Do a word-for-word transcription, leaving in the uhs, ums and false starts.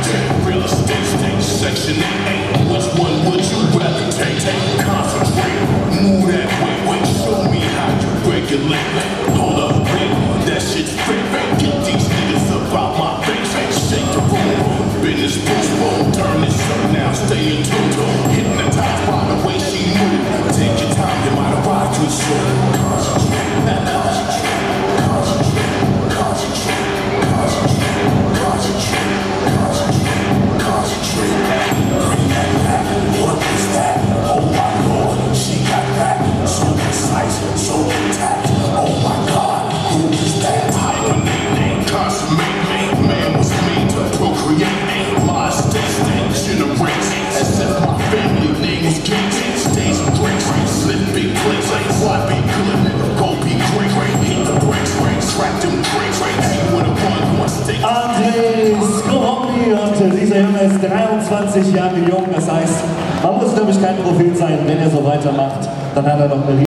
Real estate state, section eight. Which one would you rather take? Concentrate, move that way, wait, show me how you regulate. Hold up, wait, that shit's fake. Get these niggas up out my face. Shake the room, business postpone. Turn this up now, stay in tune. Hypnotized by the way she move. Take your time, you might arrive too soon. Concentrate, concentrate, concentrate, concentrate, concentrate, concentrate, concentrate, concentrate. Bring that back, what is that? Oh my Lord, she got that. So precise, so intact. Oh my God, who is that? Hibernate, consummate, man was made to procreate. My estate state generates. As if my family name was Gates. Stays of grace, slip big plates. Why be good, nigga? Go be great. Hit the brakes, track them brakes. Hang with a one, one stick. André Skoromny, und dieser Junge ist dreiundzwanzig Jahre jung, das heißt, man muss, glaube ich, kein Prophet sein, wenn er so weitermacht, dann hat er noch eine